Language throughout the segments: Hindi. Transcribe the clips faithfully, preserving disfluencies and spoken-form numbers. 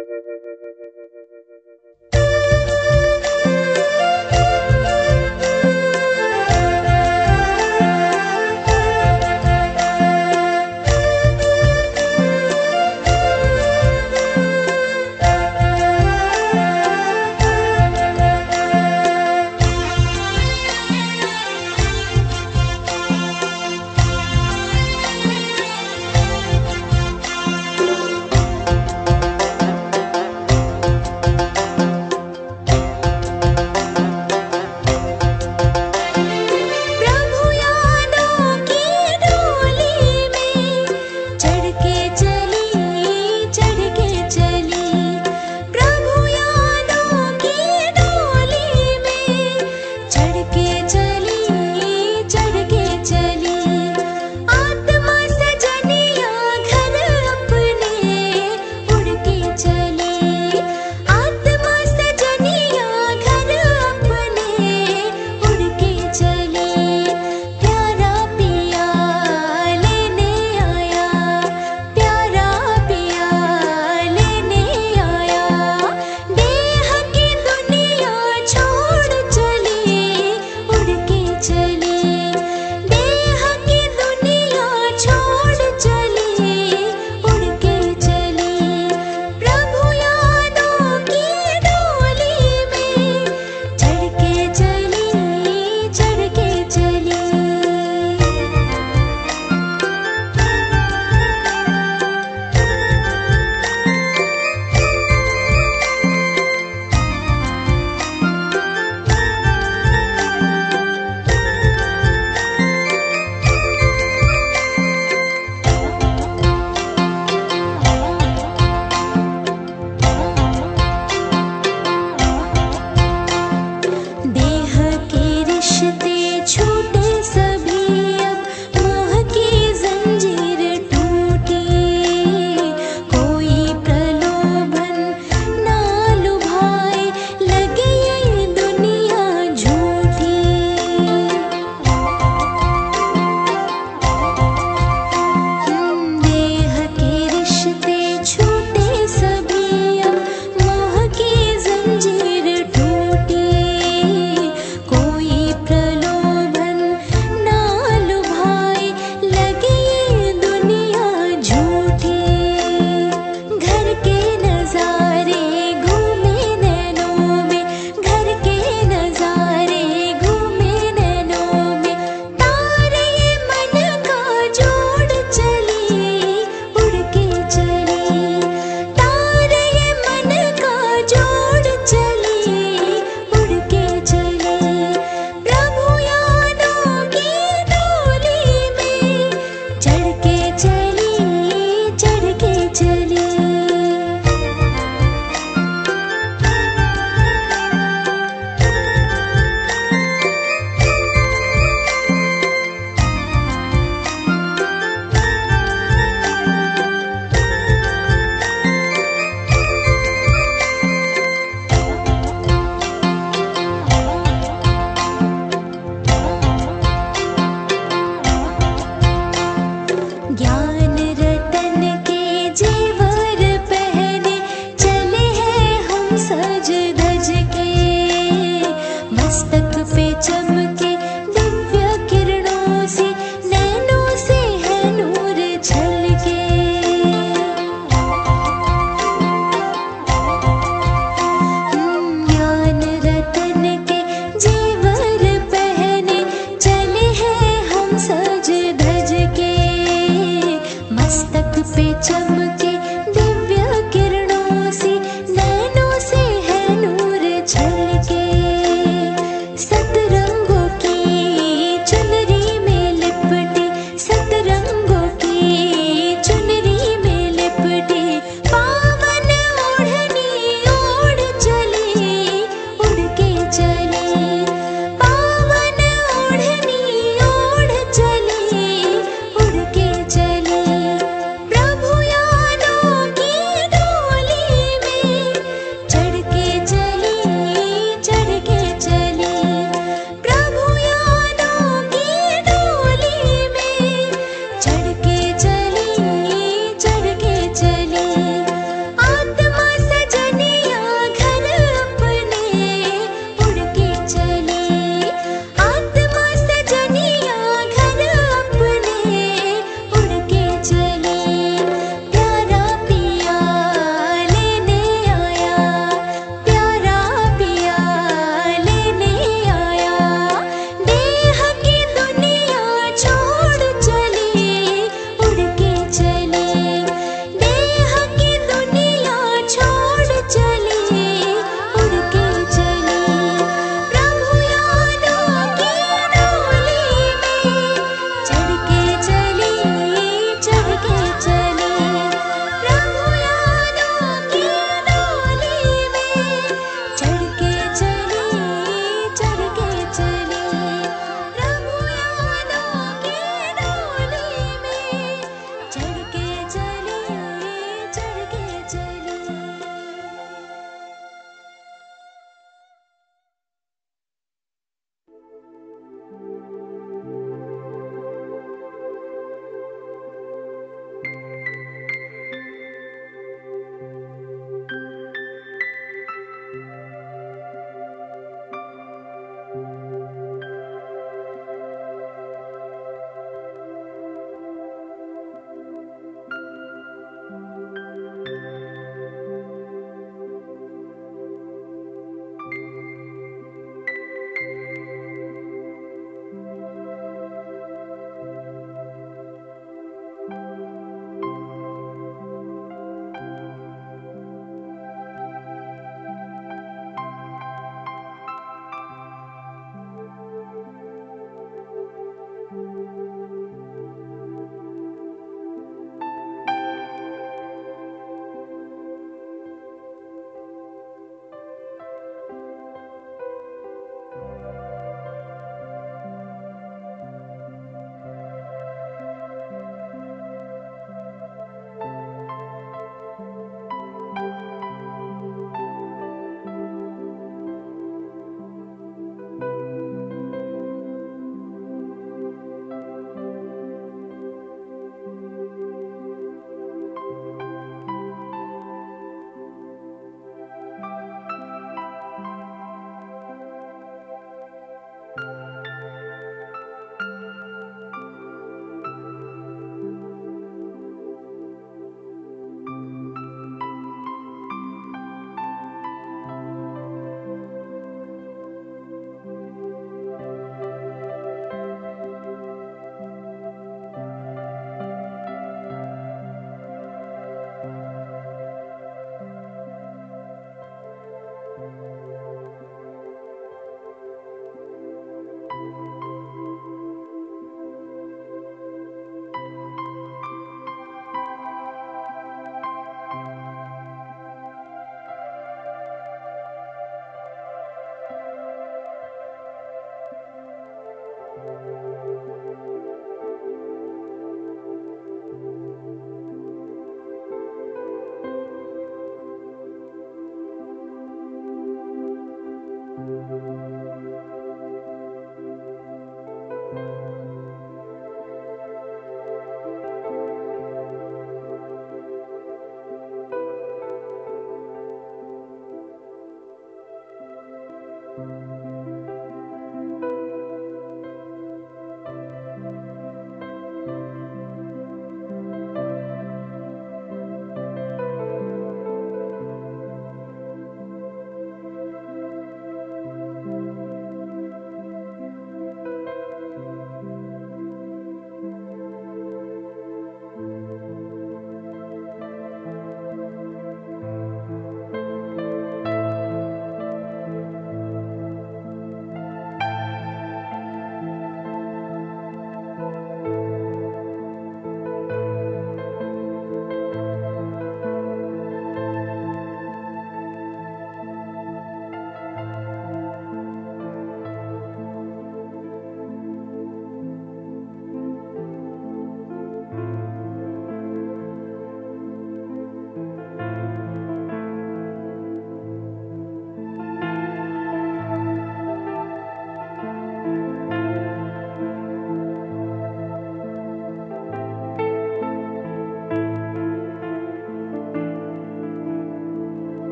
ज्ञान रतन के जीवन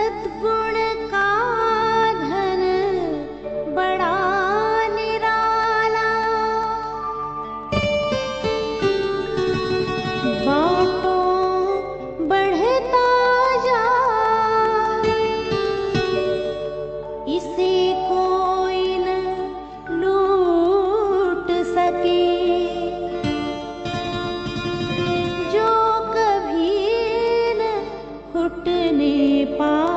सद्गुण का धन बड़ा निराला, बाँटो बढ़ता जा, इसे कोई न लूट सके, जो कभी न घुटने पाए।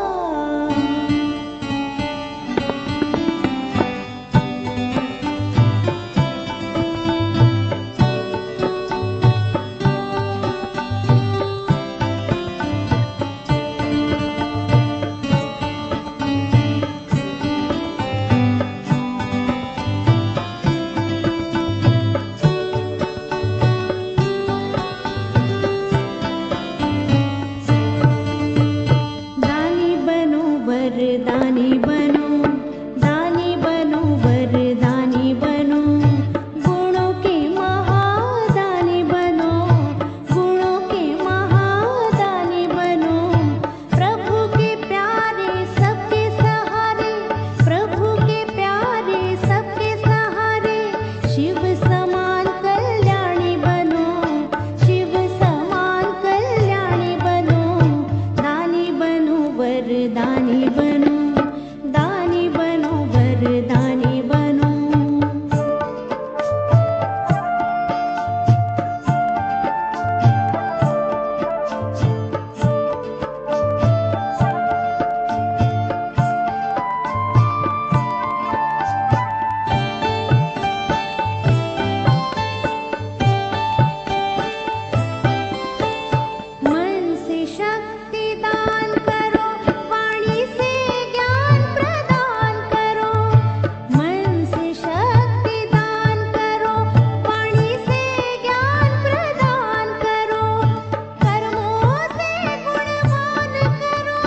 दानी बनो वरदानी बनो, दानी बनो वरदानी बनो, गुणों के महादानी बनो, गुणों के महादानी बनो। प्रभु के प्यारे सबके सहारे, प्रभु के प्यारे सबके सहारे, शिव समान कल्याणी बनो, शिव समान कल्याणी बनो। दानी बनो वरदानी बनो, दानी बनो वरदानी बनो। मन से शक्ति दान करो, वाणी से ज्ञान प्रदान करो, मन से शक्ति दान करो, वाणी से ज्ञान प्रदान करो, कर्मों से गुणवान करो,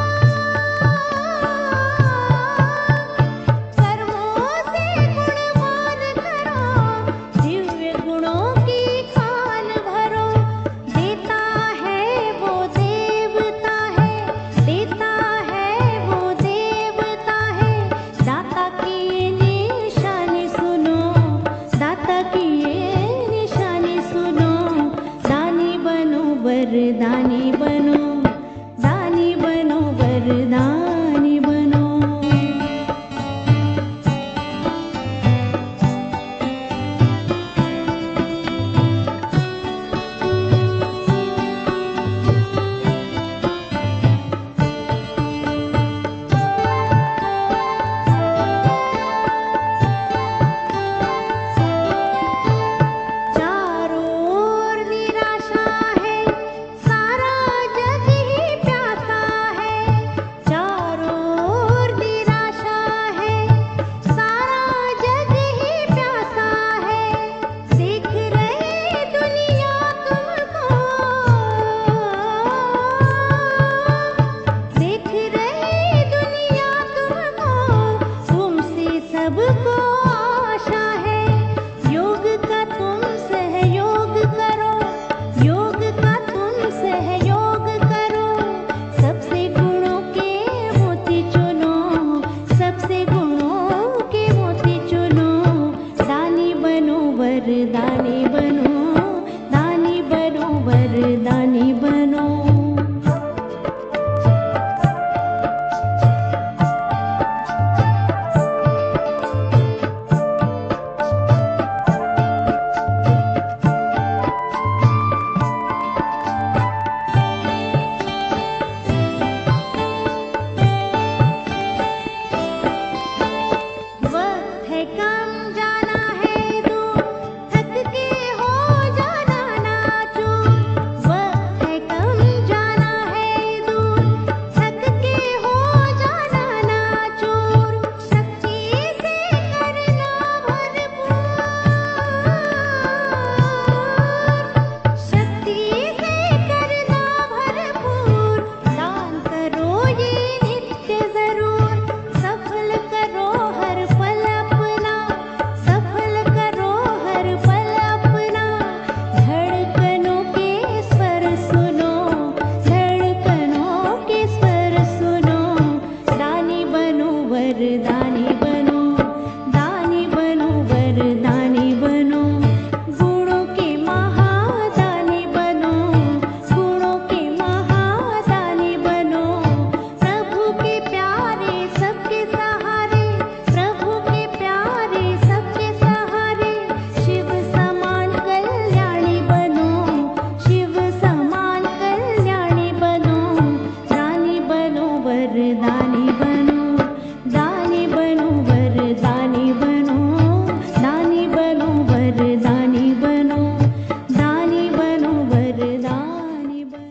कर्मों से गुणवान करो, दिव्य गुणों की खान भरो। देता है वो देवता है, देता है वो देवता है, दाता की ये निशानी सुनो, दाता की ये निशानी सुनो। दानी बनो वरदानी बनो, दानी बनो वरदानी बनो। चारों ओर निराशा है, सारा जग ही प्यासा है, चारों ओर निराशा है, सारा जग ही प्यासा है। देख रही दुनिया तुमको, देख रही दुनिया तुमको, तुमसे सबको आशा है। योग का तुम सहयोग करो, योग का तुम सहयोग करो, सबसे गुणों के मोती चुनो, सबसे गुणों के मोती चुनो। दानी बनो वरदानी बनो, दानी बनो वरदानी बनो। वक्त है कम जाना है दूर, थक के हो जाना ना चूर। वक्त है कम जाना है दूर, थक के हो जाना ना चूर। शक्ति से करना भरपूर, शक्ति से करना भरपूर। दान करो ये नित्य जरूर, सफल करो हर पल अपना, सफल करो हर पल अपना। धड़कनों के स्वर सुनो, धड़कनों के स्वर सुनो। दानी बनो, दानी बनो वरदानी बनो, दानी बनो वरदानी बनो, दानी बनो वरदानी बनो।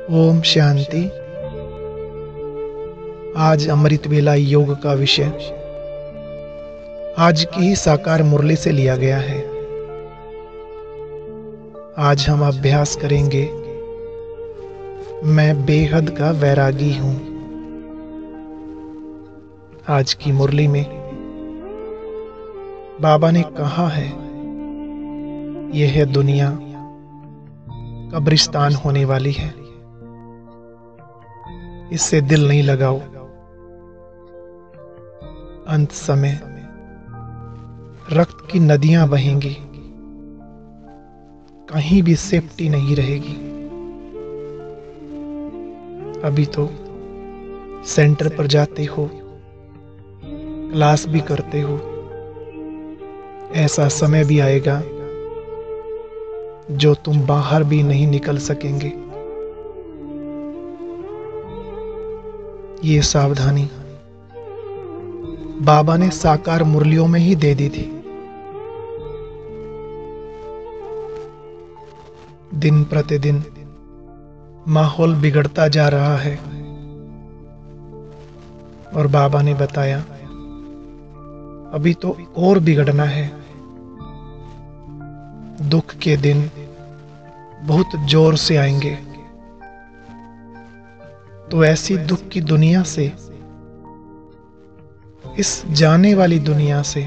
ओम शांति। आज अमृत वेला योग का विषय आज की ही साकार मुरली से लिया गया है। आज हम अभ्यास करेंगे, मैं बेहद का वैरागी हूं। आज की मुरली में बाबा ने कहा है, यह दुनिया कब्रिस्तान होने वाली है, इससे दिल नहीं लगाओ। अंत समय रक्त की नदियां बहेंगी, कहीं भी सेफ्टी नहीं रहेगी। अभी तो सेंटर पर जाते हो, क्लास भी करते हो, ऐसा समय भी आएगा जो तुम बाहर भी नहीं निकल सकेंगे। ये सावधानी बाबा ने साकार मुरलियों में ही दे दी थी। दिन प्रतिदिन माहौल बिगड़ता जा रहा है और बाबा ने बताया अभी तो और बिगड़ना है। दुख के दिन बहुत जोर से आएंगे, तो ऐसी दुख की दुनिया से, इस जाने वाली दुनिया से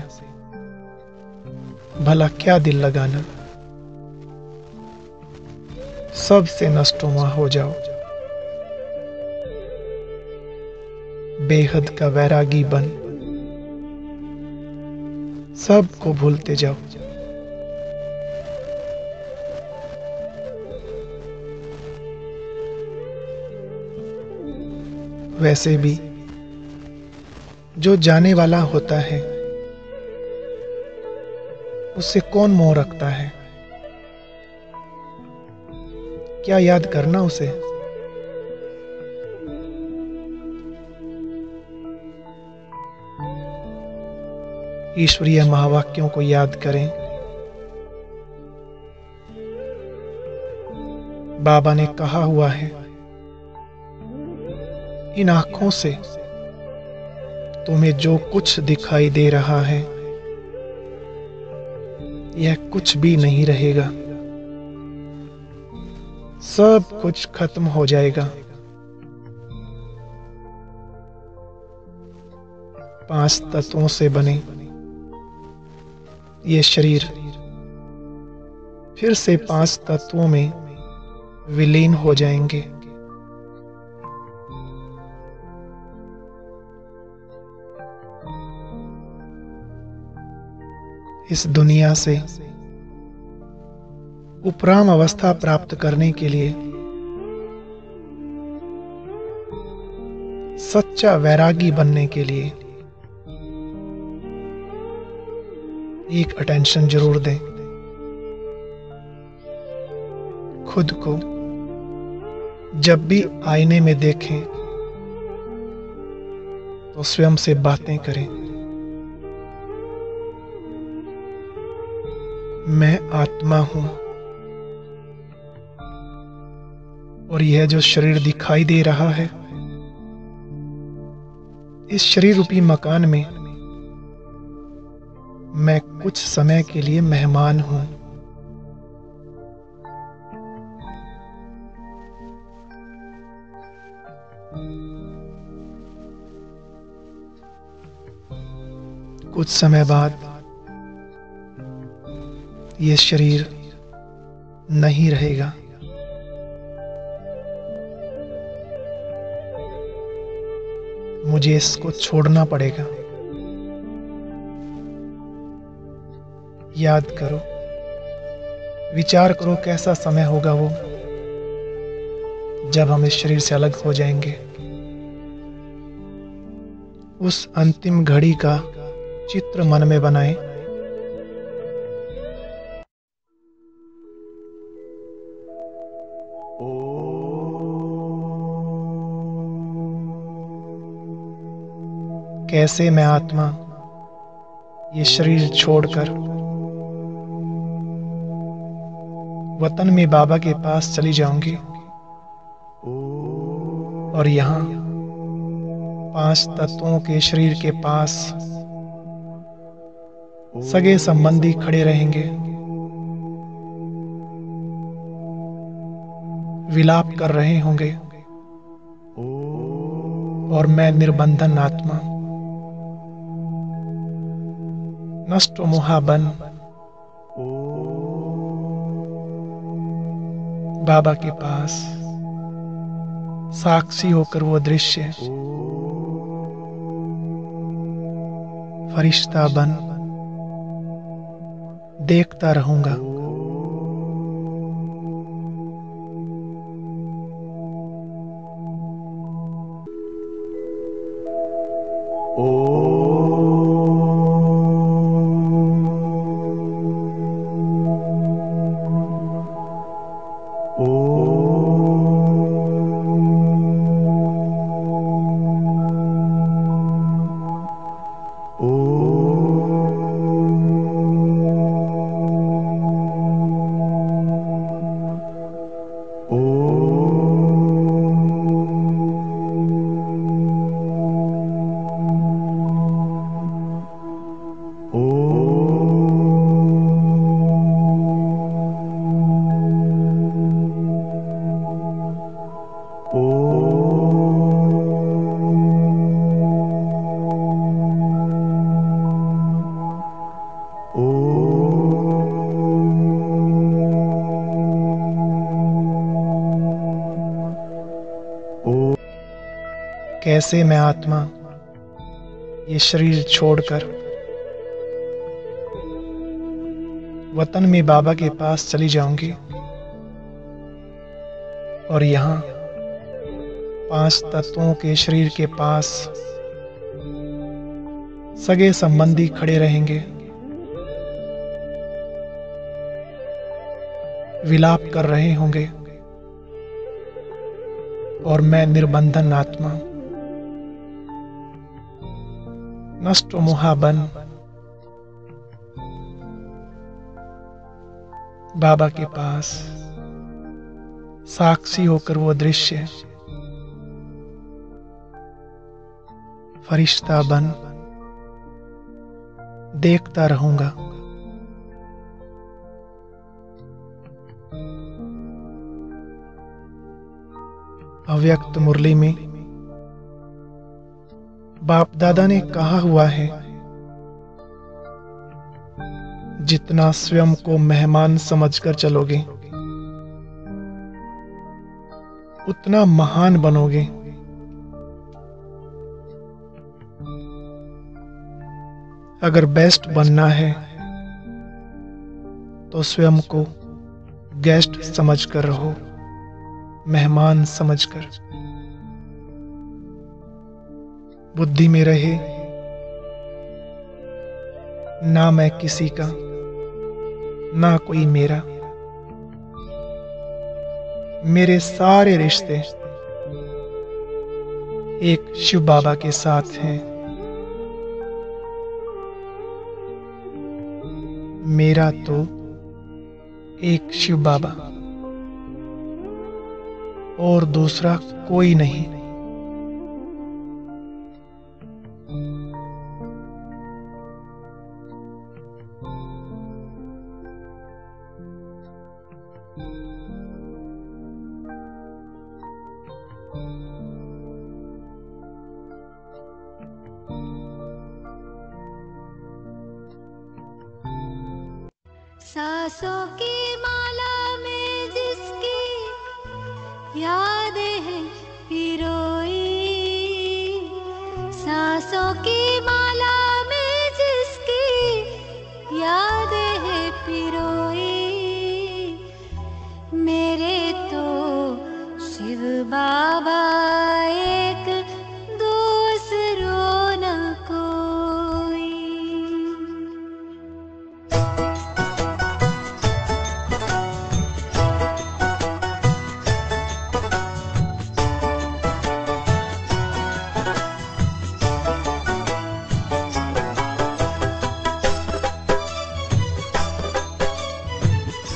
भला क्या दिल लगाना। सबसे नष्टोमा हो जाओ, बेहद का वैरागी बन, सबको भूलते जाओ। वैसे भी जो जाने वाला होता है उससे कौन मोह रखता है? क्या याद करना उसे? ईश्वरीय महावाक्यों को याद करें। बाबा ने कहा हुआ है, इन आंखों से तुम्हें जो कुछ दिखाई दे रहा है यह कुछ भी नहीं रहेगा, सब कुछ खत्म हो जाएगा। पांच तत्वों से बने ये शरीर फिर से पांच तत्वों में विलीन हो जाएंगे। इस दुनिया से उपराम अवस्था प्राप्त करने के लिए सच्चा वैरागी बनने के लिए एक अटेंशन जरूर दें। खुद को जब भी आईने में देखें तो स्वयं से बातें करें, मैं आत्मा हूं और यह जो शरीर दिखाई दे रहा है, इस शरीर रूपी मकान में मैं कुछ समय के लिए मेहमान हूं। कुछ समय बाद ये शरीर नहीं रहेगा। मुझे इसको छोड़ना पड़ेगा। याद करो, विचार करो कैसा समय होगा वो जब हम इस शरीर से अलग हो जाएंगे। उस अंतिम घड़ी का चित्र मन में बनाएं। कैसे मैं आत्मा ये शरीर छोड़कर वतन में बाबा के पास चली जाऊंगी। और यहाँ पांच तत्वों के शरीर के पास सगे संबंधी खड़े रहेंगे, विलाप कर रहे होंगे और मैं निर्बंधन आत्मा नष्ट मोहाबन बाबा के पास साक्षी होकर वो दृश्य फरिश्ता बन देखता रहूंगा। कैसे मैं आत्मा ये शरीर छोड़कर वतन में बाबा के पास चली जाऊंगी और यहाँ पांच तत्वों के शरीर के पास सगे संबंधी खड़े रहेंगे, विलाप कर रहे होंगे और मैं निर्बंधन आत्मा नष्ट मोहाबन बाबा के पास साक्षी होकर वो दृश्य फरिश्ता बन देखता रहूंगा। अव्यक्त मुरली में बाप दादा ने कहा हुआ है, जितना स्वयं को मेहमान समझकर चलोगे उतना महान बनोगे। अगर बेस्ट बनना है तो स्वयं को गेस्ट समझकर रहो, मेहमान समझकर। बुद्धि में रहे ना मैं किसी का ना कोई मेरा, मेरे सारे रिश्ते एक शिव बाबा के साथ हैं। मेरा तो एक शिव बाबा और दूसरा कोई नहीं। सांसों की माला में जिसकी यादें हैं पिरोई, सांसों की माला में जिसकी यादें हैं पिरोई, मेरे तो शिव बाबा एक दूसरों न कोई।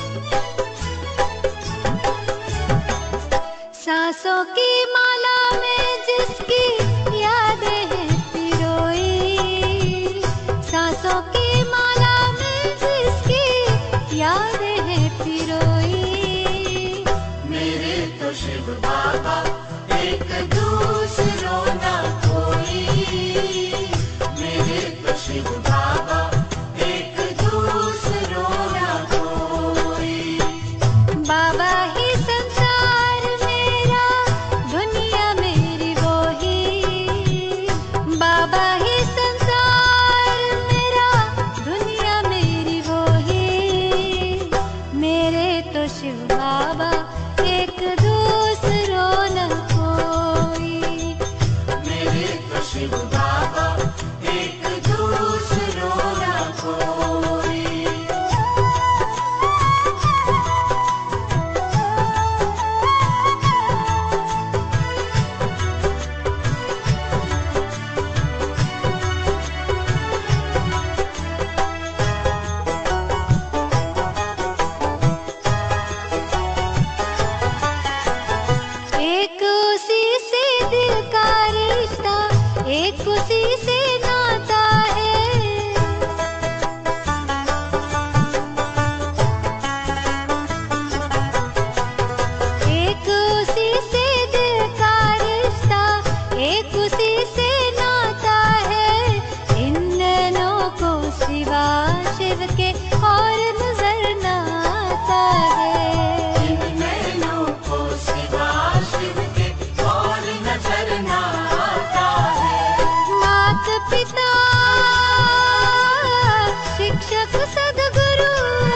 सांसों की माला में जिसकी यादें हैं पिरोई, सांसों की माला में जिसकी यादें हैं पिरोई। मेरे तो शिव बाबा एक दूसरो ना कोई, मेरे तो शिव बाबा एक दूसरो ना कोई। बाबा ही संसार मेरा, दुनिया मेरी वो ही। बाबा ही संसार मेरा, दुनिया मेरी वो ही। मेरे तो शिव बाबा एक दूसरो न कोई, मेरे तो शिव बाबा एक दूसरो ना कोई। एक उसी से दिल का रिश्ता, एक उसी से नाता है। एक उसी से दिल का रिश्ता, एक उसी से नाता है। इन दोनों को सिवा शिव के और नजर न आता है। इन नैनों को सिवा शिव के और नजर ना आता है। मात पिता शिक्षक सदगुरु,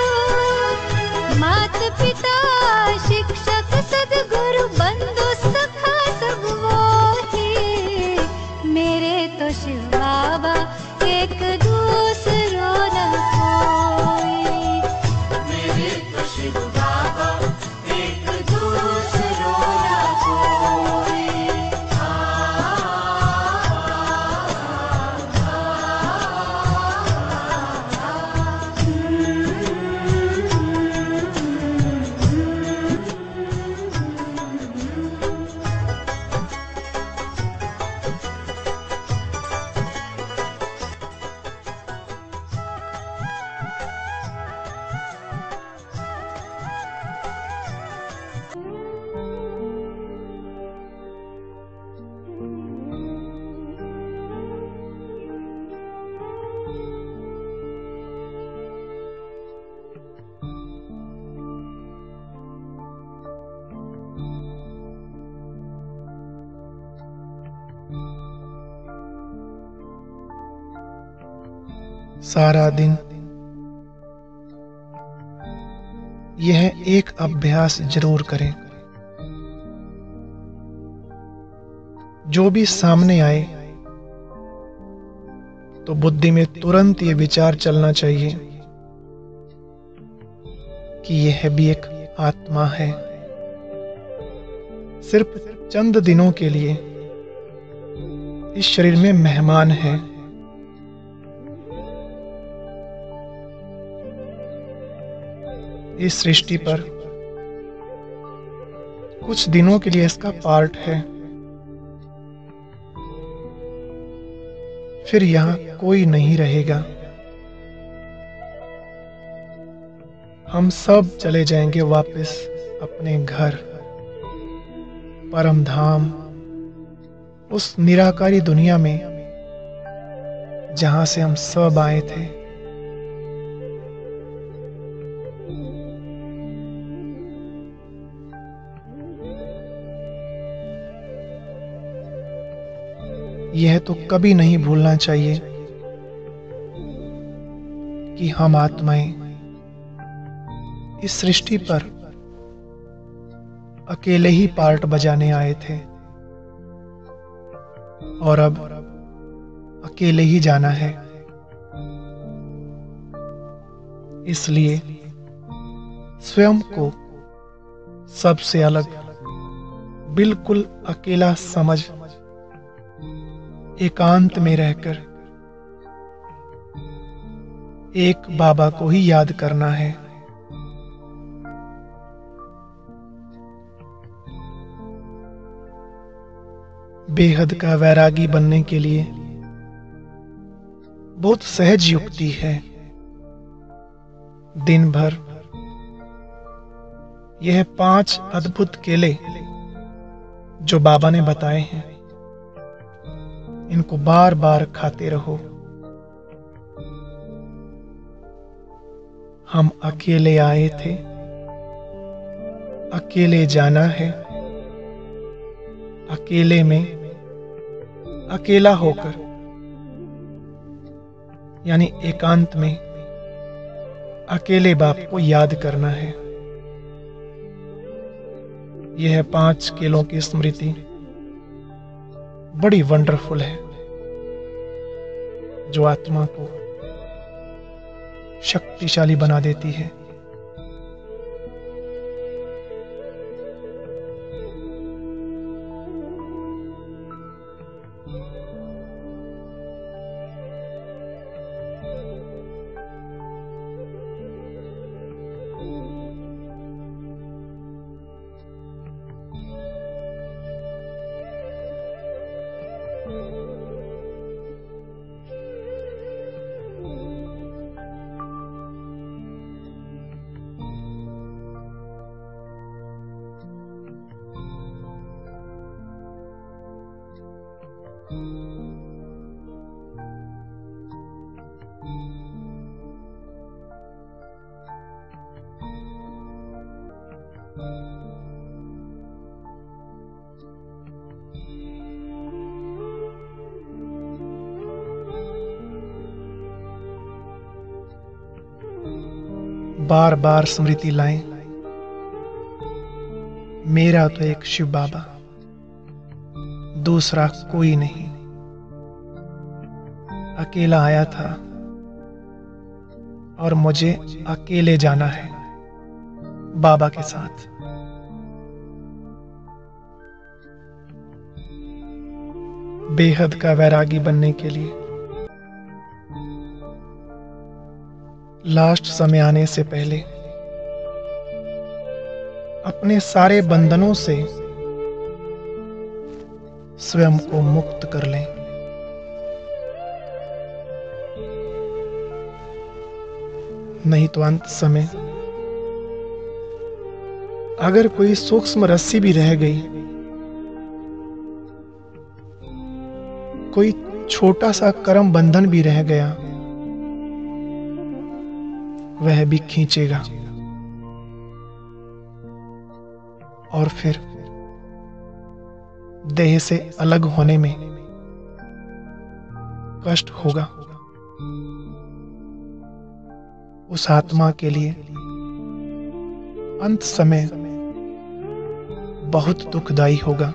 मात पिता शिक्षक सदगुरु, बंधु सखा सब वो ही। मेरे तो शिव बाबा एक दूसरो न कोई, मेरे तो शिव बाबा एक दूसरो ना कोई। सारा दिन यह एक अभ्यास जरूर करें। जो भी सामने आए तो बुद्धि में तुरंत ये विचार चलना चाहिए कि यह भी एक आत्मा है, सिर्फ चंद दिनों के लिए इस शरीर में मेहमान है। इस सृष्टि पर कुछ दिनों के लिए इसका पार्ट है, फिर यहाँ कोई नहीं रहेगा। हम सब चले जाएंगे वापस अपने घर, परम धाम, उस निराकारी दुनिया में जहां से हम सब आए थे। यह तो कभी नहीं भूलना चाहिए कि हम आत्माएं इस सृष्टि पर अकेले ही पार्ट बजाने आए थे और अब अकेले ही जाना है। इसलिए स्वयं को सबसे अलग, बिल्कुल अकेला समझ एकांत में रहकर एक बाबा को ही याद करना है। बेहद का वैरागी बनने के लिए बहुत सहज युक्ति है। दिन भर यह पांच अद्भुत केले जो बाबा ने बताए हैं, इनको बार बार खाते रहो। हम अकेले आए थे, अकेले जाना है। अकेले में अकेला होकर, यानी एकांत में अकेले बाप को याद करना है। यह पांच केलों की स्मृति बड़ी वंडरफुल है, जो आत्मा को शक्तिशाली बना देती है। बार बार स्मृति लाएं, मेरा तो एक शिव बाबा, दूसरा कोई नहीं। अकेला आया था और मुझे अकेले जाना है बाबा के साथ। बेहद का वैरागी बनने के लिए लास्ट समय आने से पहले अपने सारे बंधनों से स्वयं को मुक्त कर लें। नहीं तो अंत समय अगर कोई सूक्ष्म रस्सी भी रह गई, कोई छोटा सा कर्म बंधन भी रह गया, वह भी खींचेगा और फिर देह से अलग होने में कष्ट होगा। उस आत्मा के लिए अंत समय बहुत दुखदाई होगा।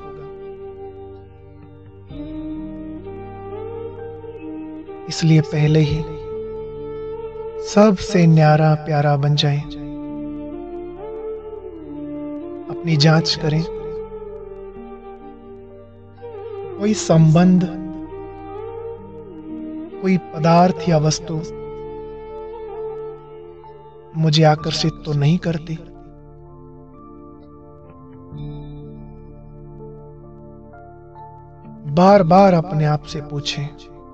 इसलिए पहले ही सबसे न्यारा प्यारा बन जाएं। अपनी जांच करें, कोई संबंध, कोई पदार्थ या वस्तु मुझे आकर्षित तो नहीं करती। बार बार अपने आप से पूछें,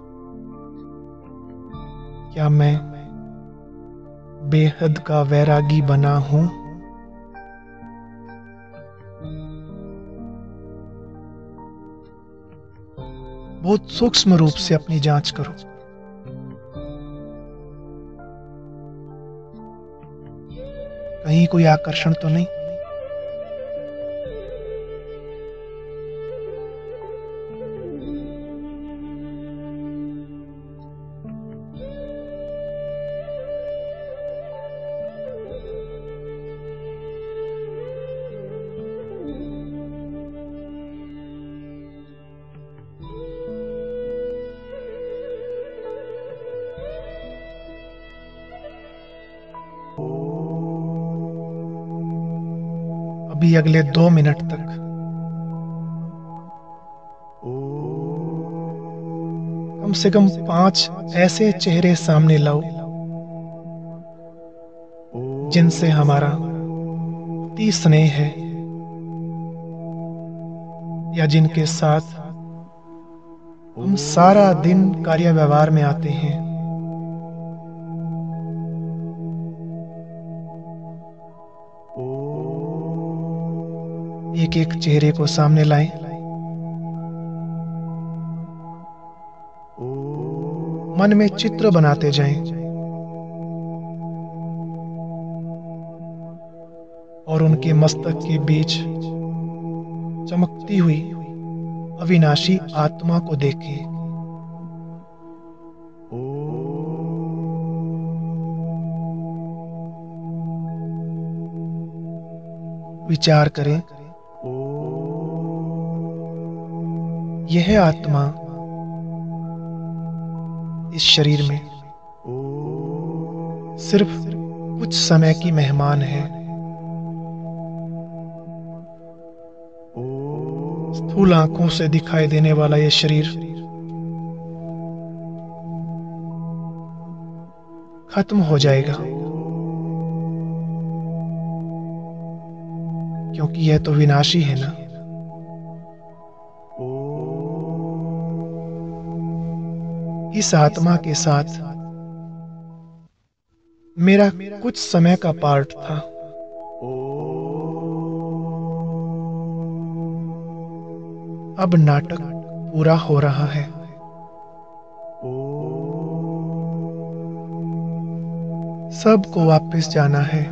क्या मैं बेहद का वैरागी बना हूं? बहुत सूक्ष्म रूप से अपनी जांच करो। कहीं कोई आकर्षण तो नहीं? अभी अगले दो मिनट तक कम से कम पांच ऐसे चेहरे सामने लाओ जिनसे हमारा अति स्नेह है या जिनके साथ हम सारा दिन कार्य व्यवहार में आते हैं। एक एक चेहरे को सामने लाएं। मन में चित्र बनाते जाएं और उनके मस्तक के बीच चमकती हुई अविनाशी आत्मा को देखें। विचार करें, यह आत्मा इस शरीर में सिर्फ कुछ समय की मेहमान है। स्थूल आंखों से दिखाई देने वाला यह शरीर खत्म हो जाएगा, क्योंकि यह तो विनाशी है ना। इस आत्मा के साथ मेरा कुछ समय का पार्ट था। अब नाटक पूरा हो रहा है। सबको वापस जाना है।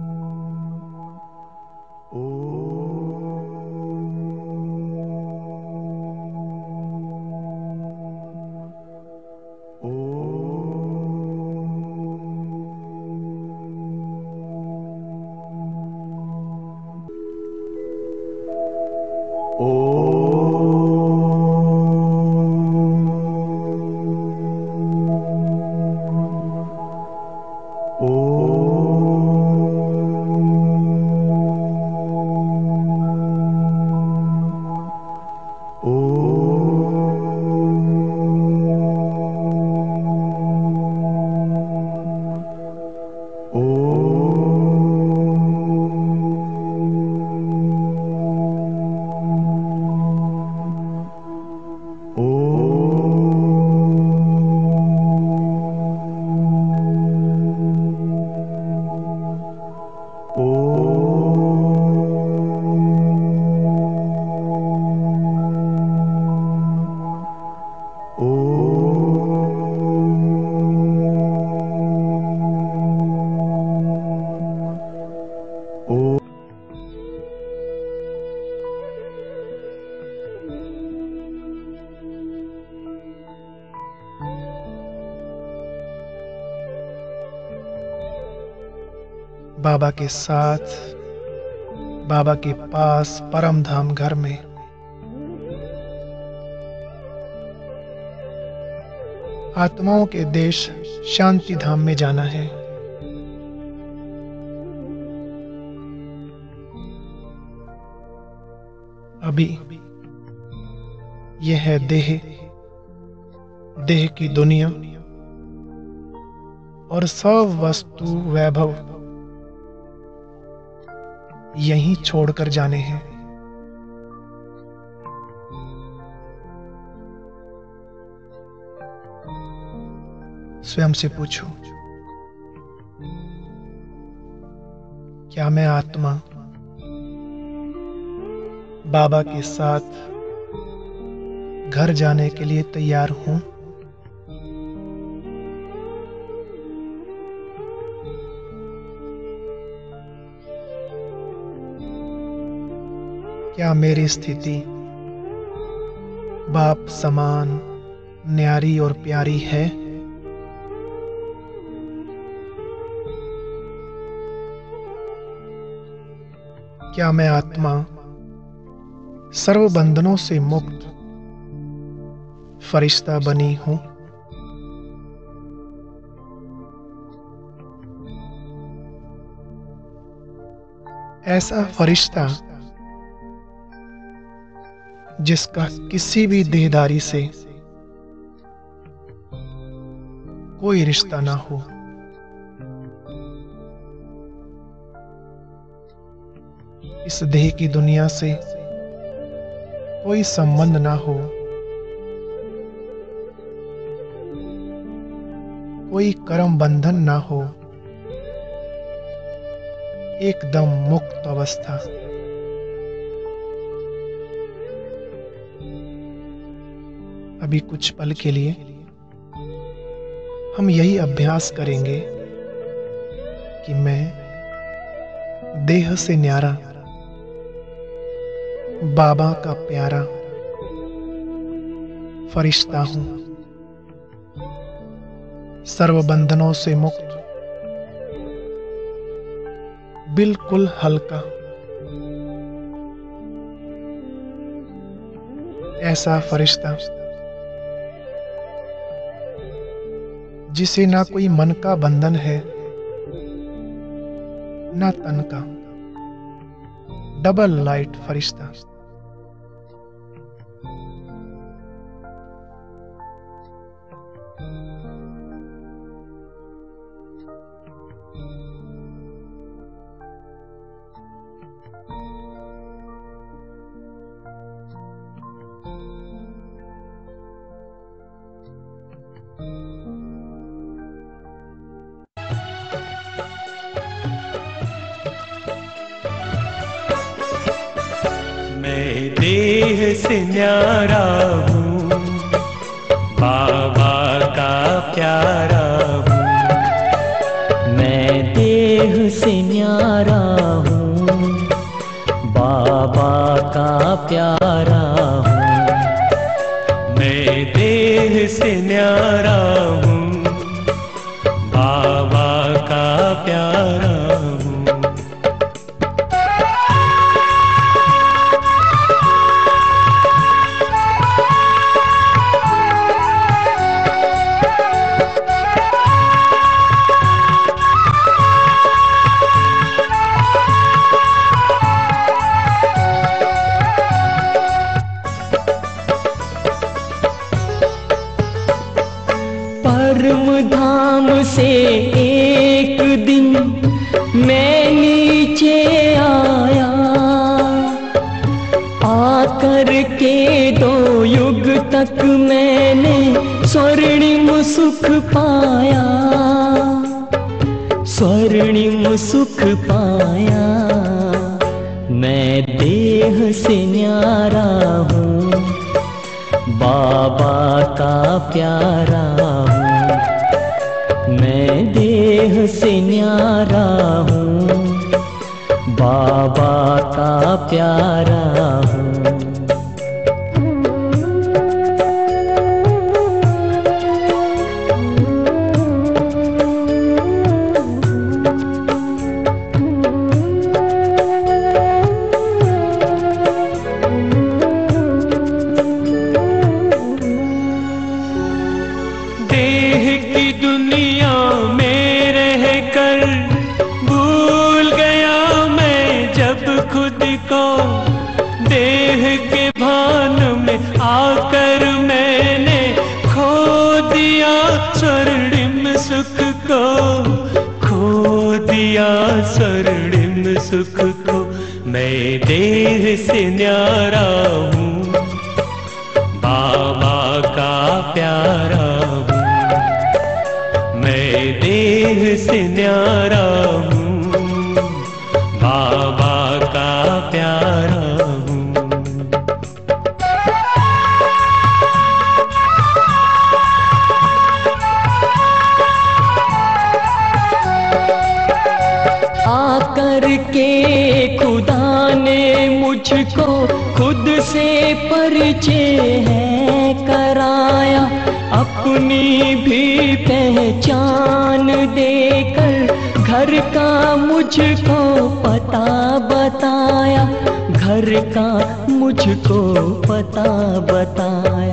बाबा के साथ, बाबा के पास परम धाम घर में आत्माओं के देश शांति धाम में जाना है। अभी यह है देह, देह की दुनिया और सब वस्तु वैभव यहीं छोड़कर जाने हैं। स्वयं से पूछो, क्या मैं आत्मा बाबा के साथ घर जाने के लिए तैयार हूं? क्या मेरी स्थिति बाप समान न्यारी और प्यारी है? क्या मैं आत्मा सर्व बंधनों से मुक्त फरिश्ता बनी हूं? ऐसा फरिश्ता जिसका किसी भी देहदारी से कोई रिश्ता ना हो। इस देह की दुनिया से कोई संबंध ना हो। कोई कर्म बंधन ना हो, एकदम मुक्त अवस्था। अभी कुछ पल के लिए हम यही अभ्यास करेंगे कि मैं देह से न्यारा, बाबा का प्यारा फरिश्ता हूं, सर्व बंधनों से मुक्त, बिल्कुल हल्का। ऐसा फरिश्ता जिसे ना कोई मन का बंधन है, ना तन का। डबल लाइट फरिश्ता। मैं देह से न्यारा हूँ, बाबा का प्यारा हूँ। मैं देह से न्यारा हूँ, बाबा का प्यारा हूँ। मैं देह से न्यारा हूँ, बाबा का प्यारा हूँ। परम धाम से एक दिन मैं नीचे आया, आकर के दो युग तक मैंने स्वर्णिम सुख पाया, स्वर्णिम सुख पाया। मैं देह से न्यारा हूँ, बाबा का प्यारा हूँ। मैं देह से न्यारा हूँ, बाबा का प्यारा हूँ। देह की दुनिया में रहकर भूल गया मैं जब खुद को, देह के भान में आकर मैंने खो दिया स्वर्णिम सुख को, खो दिया स्वर्णिम सुख को। मैं देह से न्यारा हूँ, बाबा का प्यारा हूँ। मैं देह से न्यारा हूँ, बाबा का प्यारा हूँ। आकर के खुदा ने मुझको खुद से परिचय है कराया, अपनी भी पहचान देकर घर का मुझको पता बताया, घर का मुझको पता बताया।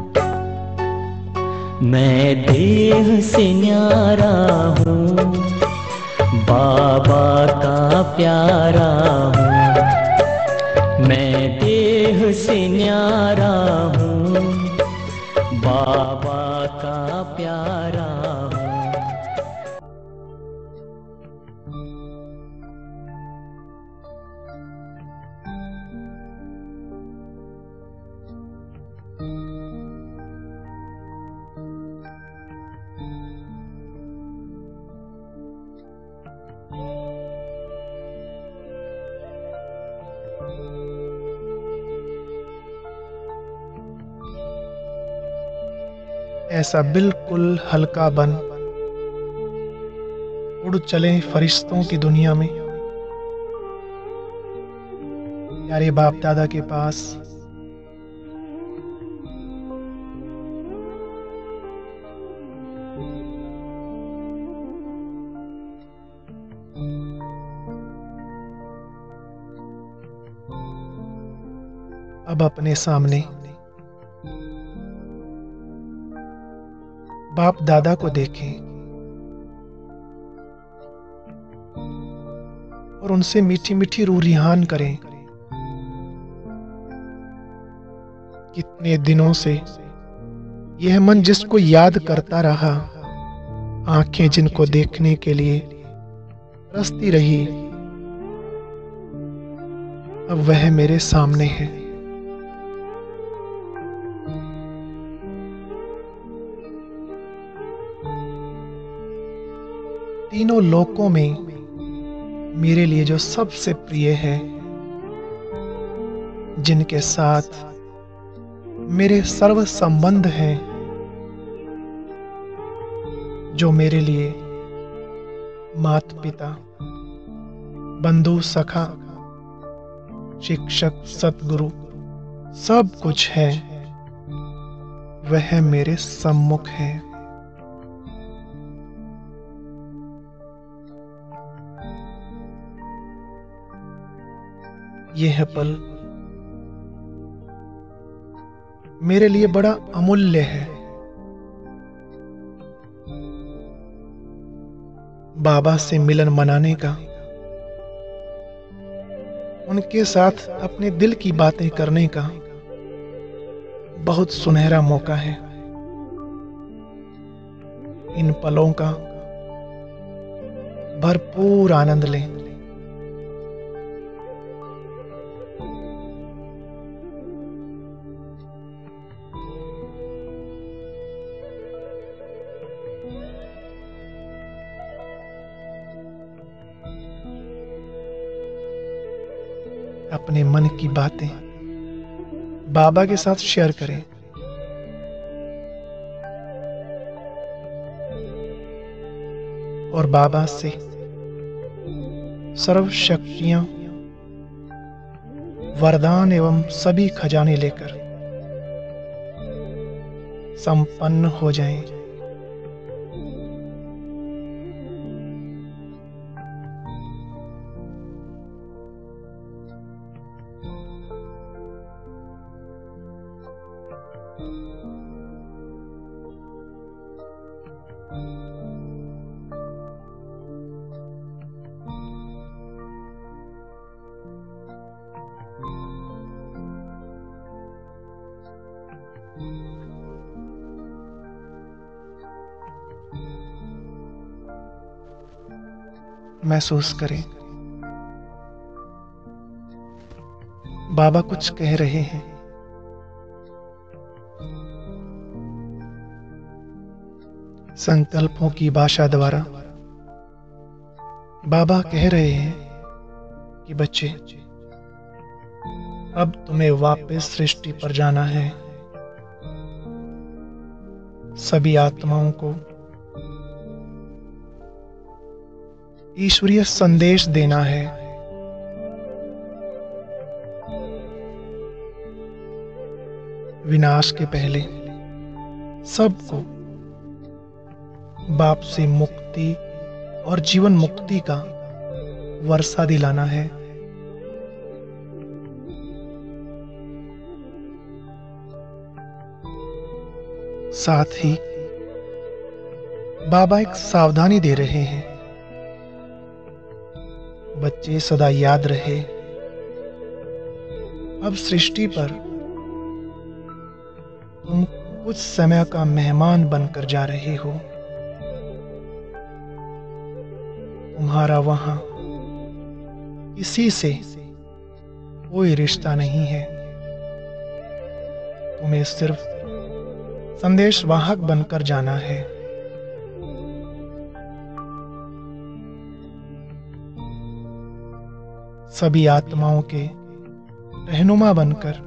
मैं देह से न्यारा हूँ, बाबा का प्यारा हूँ। मैं देह से न्यारा हूँ, बाबा का प्यारा हूँ। ऐसा बिल्कुल हल्का बन उड़ चले फरिश्तों की दुनिया में, प्यारे बाप दादा के पास। अब अपने सामने बाप दादा को देखें और उनसे मीठी मीठी रूरिहान करें। कितने दिनों से यह मन जिसको याद करता रहा, आंखें जिनको देखने के लिए तरसती रही, अब वह मेरे सामने है। तीनों लोकों में मेरे लिए जो सबसे प्रिय है, जिनके साथ मेरे सर्व संबंध हैं, जो मेरे लिए माता पिता, बंधु सखा, शिक्षक, सतगुरु सब कुछ है, वह मेरे सम्मुख है। यह पल मेरे लिए बड़ा अमूल्य है। बाबा से मिलन मनाने का, उनके साथ अपने दिल की बातें करने का बहुत सुनहरा मौका है। इन पलों का भरपूर आनंद लें। अपने मन की बातें बाबा के साथ शेयर करें। और बाबा से सर्व शक्तियां, वरदान एवं सभी खजाने लेकर संपन्न हो जाएं। महसूस करें बाबा कुछ कह रहे हैं। संकल्पों की भाषा द्वारा बाबा कह रहे हैं कि बच्चे, अब तुम्हें वापस सृष्टि पर जाना है। सभी आत्माओं को ईश्वरीय संदेश देना है। विनाश के पहले सबको बाप से मुक्ति और जीवन मुक्ति का वर्षा दिलाना है। साथ ही बाबा एक सावधानी दे रहे हैं, बच्चे सदा याद रहे, अब सृष्टि पर तुम कुछ समय का मेहमान बनकर जा रहे हो। तुम्हारा वहां किसी से कोई रिश्ता नहीं है। तुम्हें सिर्फ संदेशवाहक बनकर जाना है। सभी आत्माओं के रहनुमा बनकर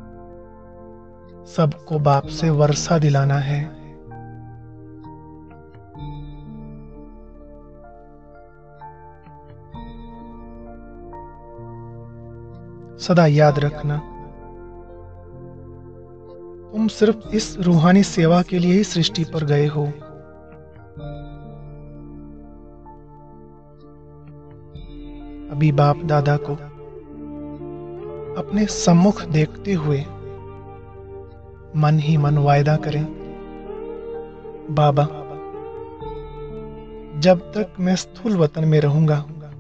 सबको बाप से वर्षा दिलाना है। सदा याद रखना, तुम सिर्फ इस रूहानी सेवा के लिए ही सृष्टि पर गए हो। अभी बाप दादा को अपने सम्मुख देखते हुए मन ही मन वायदा करें, बाबा, जब तक मैं स्थूल वतन में रहूंगा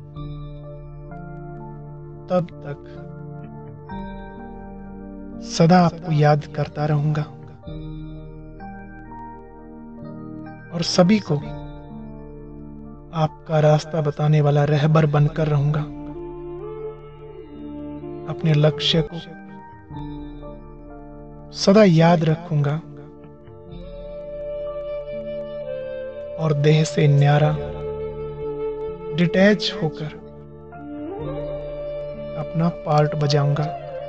तब तक सदा आपको याद करता रहूंगा और सभी को आपका रास्ता बताने वाला रहबर बनकर रहूंगा। अपने लक्ष्य को सदा याद रखूंगा और देह से न्यारा डिटैच होकर अपना पार्ट बजाऊंगा।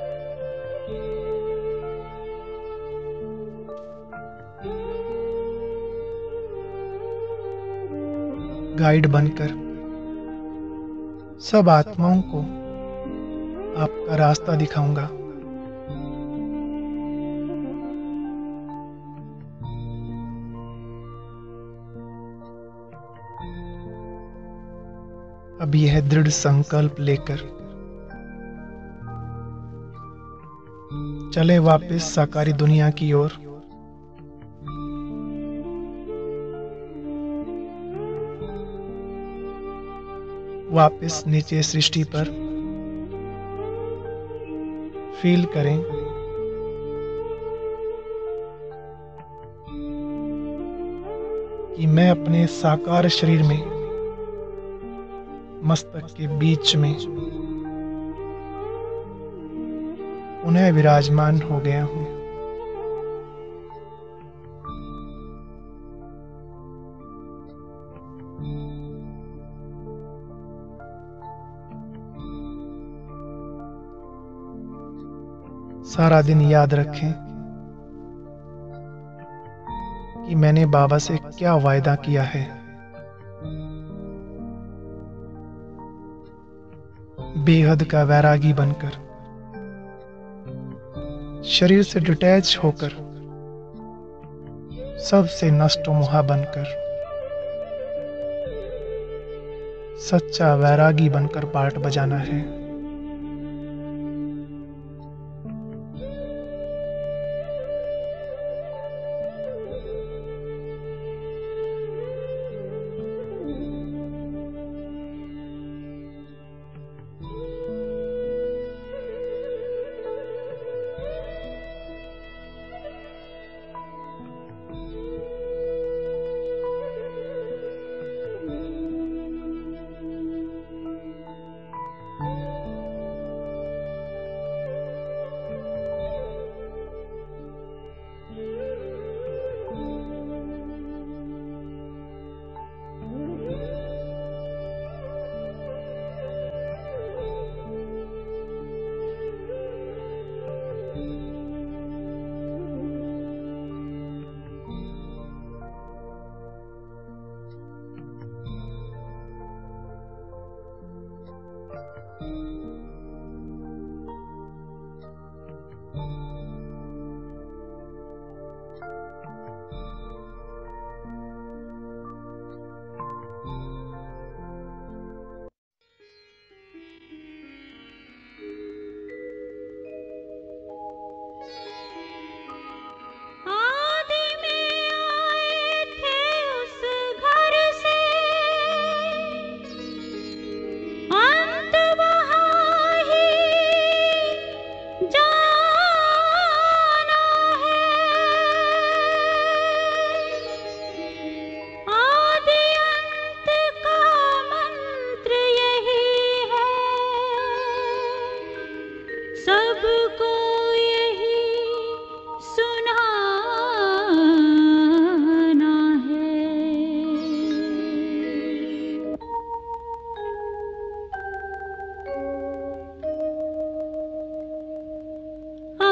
गाइड बनकर सब आत्माओं को आपका रास्ता दिखाऊंगा। अब यह दृढ़ संकल्प लेकर चले वापस साकारी दुनिया की ओर। वापस नीचे सृष्टि पर फील करें कि मैं अपने साकार शरीर में मस्तक के बीच में उन्हें विराजमान हो गया हूं। सारा दिन याद रखें कि मैंने बाबा से क्या वायदा किया है। बेहद का वैरागी बनकर, शरीर से डिटैच होकर, सबसे नष्ट मोहा बनकर, सच्चा वैरागी बनकर पार्ट बजाना है।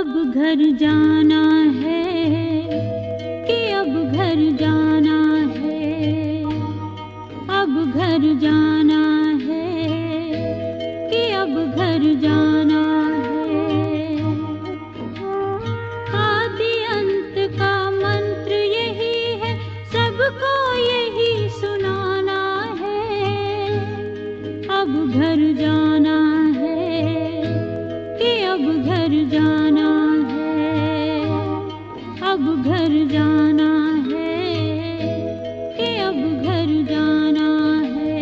अब घर जाना है कि अब घर जाना है, अब घर जाना है कि अब घर जाना है। आदि अंत का मंत्र यही है, सबको यही सुनाना है। अब घर जाना है कि अब घर जाना है, अब घर जाना है कि अब घर जाना है।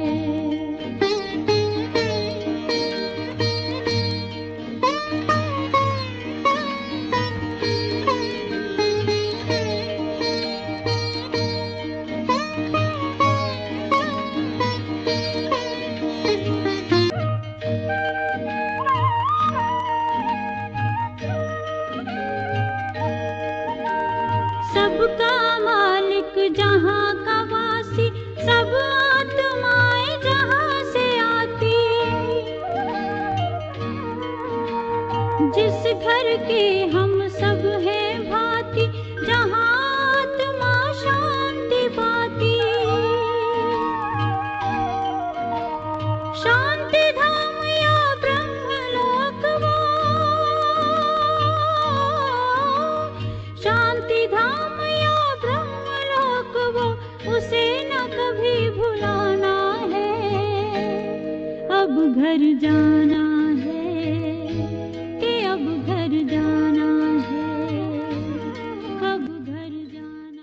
सबका मालिक जहाँ का वासी, सब आत्माएं जहाँ से आती। जिस घर के हम सब हैं भांति, जहाँ आत्मा शांति पाती। शांति धाम या ब्रह्मलोक वो, शांति धाम या ब्रह्मलोक वो, उसे न कभी भुलाना है। अब घर जाना है कि अब घर जाना है, अब घर जाना।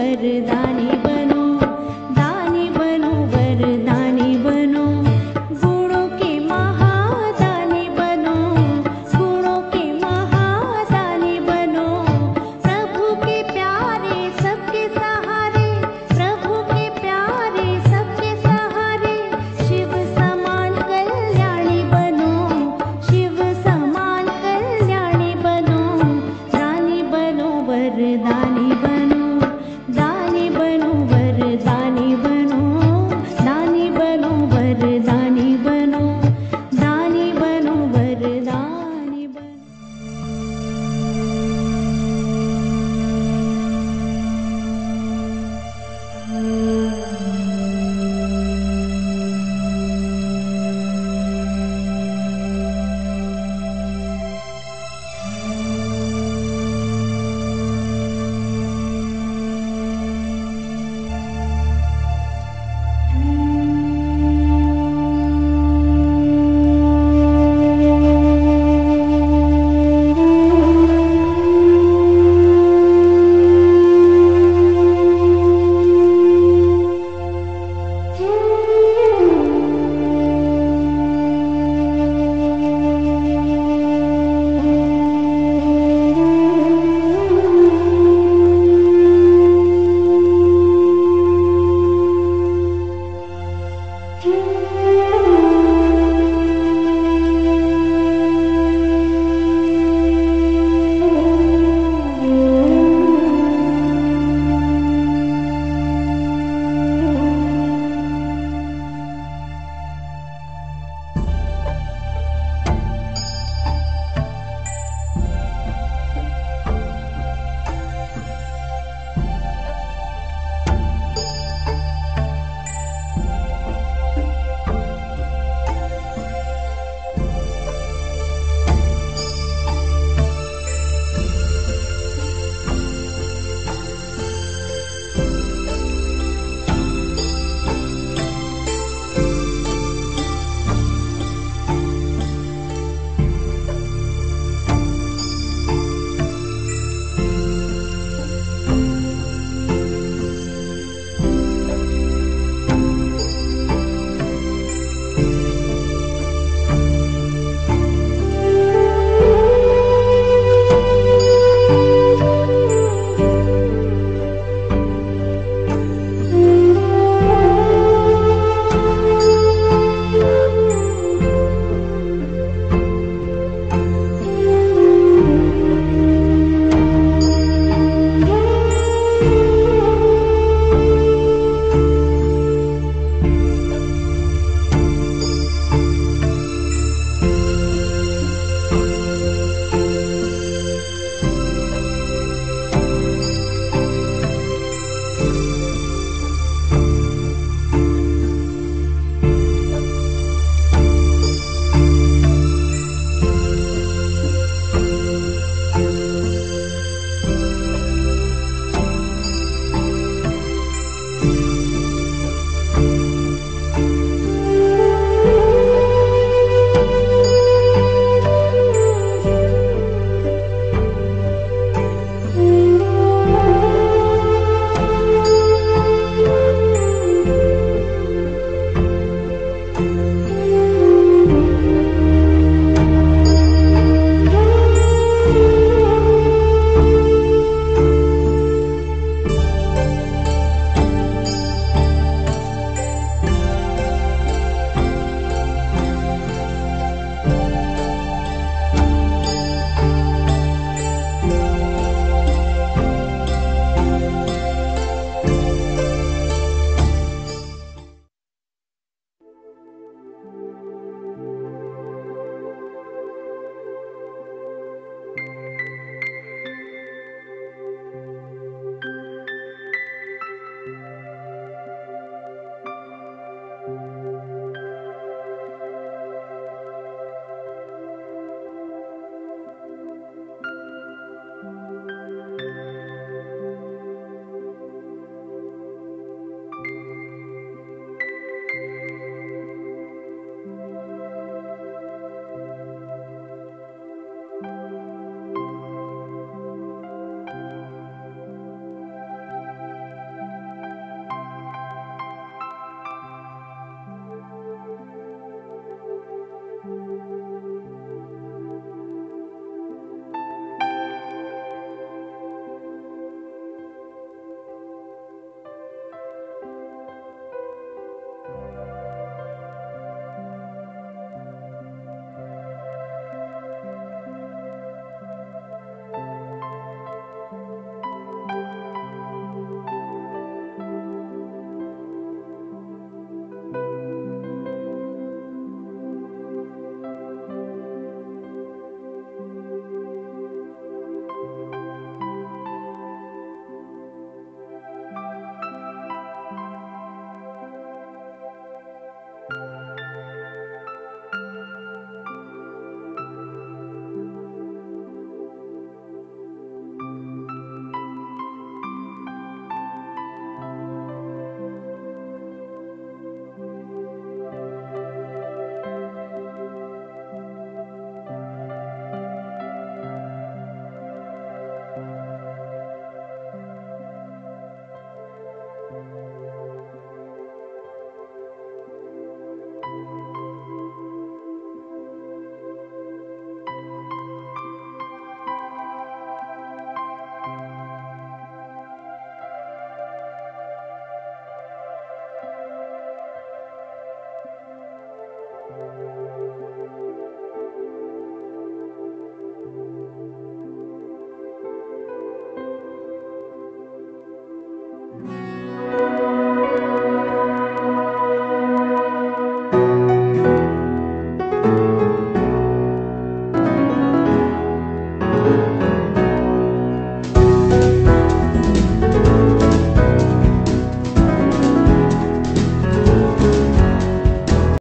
वरदानी बनो, दानी बनो, वरदानी बनो, गुणों के महादानी बनो, गुणों के महादानी बनो, प्रभु के प्यारे सबके सहारे, प्रभु के प्यारे सबके सहारे, शिव समान कल्याणी बनो, शिव समान कल्याणी बनो, दानी बनो, वरदानी बनो, दानी बनो, वर